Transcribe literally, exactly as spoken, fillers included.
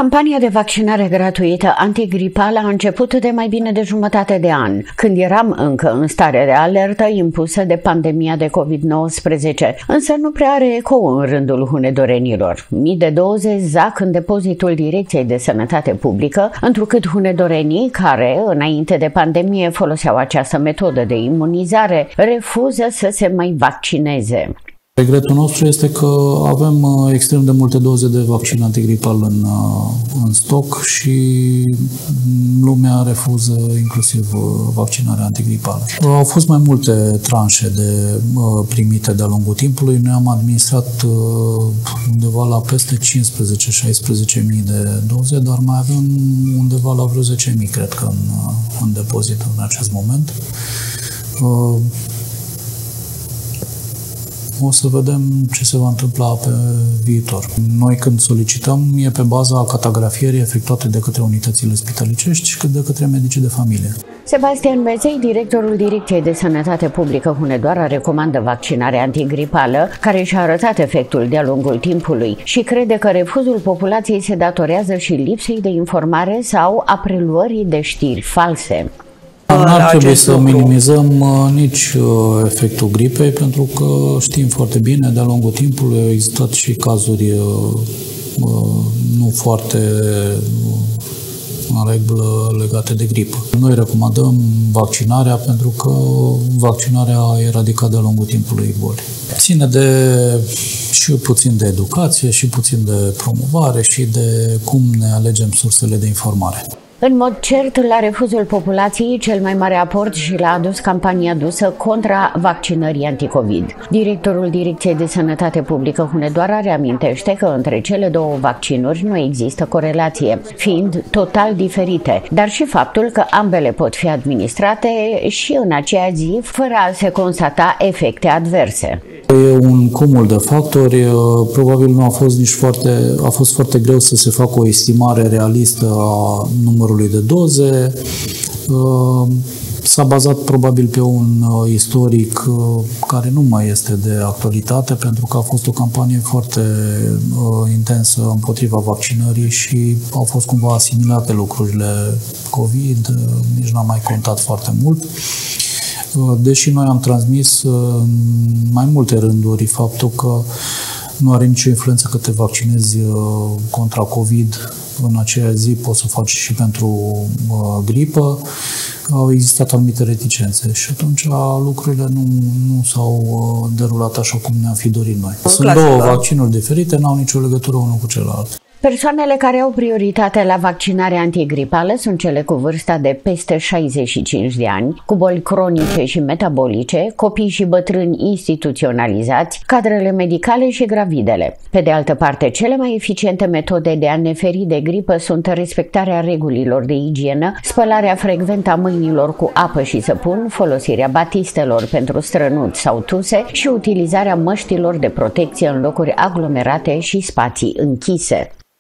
Campania de vaccinare gratuită antigripală a început de mai bine de jumătate de an, când eram încă în stare de alertă impusă de pandemia de covid nouăsprezece, însă nu prea are ecou în rândul hunedorenilor. Mii de doze zac în depozitul Direcției de Sănătate Publică, întrucât hunedorenii care, înainte de pandemie, foloseau această metodă de imunizare, refuză să se mai vaccineze. Regretul nostru este că avem extrem de multe doze de vaccin antigripal în, în stoc și lumea refuză inclusiv vaccinarea antigripală. Au fost mai multe tranșe de primite de-a lungul timpului. Noi am administrat undeva la peste cincisprezece șaisprezece mii de doze, dar mai avem undeva la vreo zece mii, cred că, în, în depozit în acest moment. O să vedem ce se va întâmpla pe viitor. Noi când solicităm e pe baza catografierii efectuate de către unitățile spitalicești și de către medicii de familie. Sebastian Beței, directorul Direcției de Sănătate Publică Hunedoara, recomandă vaccinarea antigripală, care și-a arătat efectul de-a lungul timpului și crede că refuzul populației se datorează și lipsei de informare sau a preluării de știri false. Nu ar trebui să minimizăm uh, nici uh, efectul gripei, pentru că știm foarte bine, de-a lungul timpului au existat și cazuri uh, uh, nu foarte uh, în regulă legate de gripă. Noi recomandăm vaccinarea pentru că vaccinarea a eradicat de-a lungul timpului boli. Ține de și puțin de educație, și puțin de promovare și de cum ne alegem sursele de informare. În mod cert, la refuzul populației, cel mai mare aport și l-a adus campania dusă contra vaccinării anticovid. Directorul Direcției de Sănătate Publică Hunedoara reamintește că între cele două vaccinuri nu există corelație, fiind total diferite, dar și faptul că ambele pot fi administrate și în aceea zi, fără a se constata efecte adverse. E un cumul de factori, probabil nu a fost nici foarte, a fost foarte greu să se facă o estimare realistă a numărului de doze. S-a bazat probabil pe un istoric care nu mai este de actualitate, pentru că a fost o campanie foarte intensă împotriva vaccinării și au fost cumva asimilate lucrurile COVID, nici n-am mai contat foarte mult. Deși noi am transmis în mai multe rânduri faptul că nu are nicio influență că te vaccinezi contra COVID în aceea zi, poți să faci și pentru gripă, au existat anumite reticențe și atunci lucrurile nu, nu s-au derulat așa cum ne-am fi dorit noi. Sunt două vaccinuri diferite, n-au nicio legătură unul cu celălalt. Persoanele care au prioritate la vaccinarea antigripală sunt cele cu vârsta de peste șaizeci și cinci de ani, cu boli cronice și metabolice, copii și bătrâni instituționalizați, cadrele medicale și gravidele. Pe de altă parte, cele mai eficiente metode de a ne feri de gripă sunt respectarea regulilor de igienă, spălarea frecventă a mâinilor cu apă și săpun, folosirea batistelor pentru strănuți sau tuse și utilizarea măștilor de protecție în locuri aglomerate și spații închise.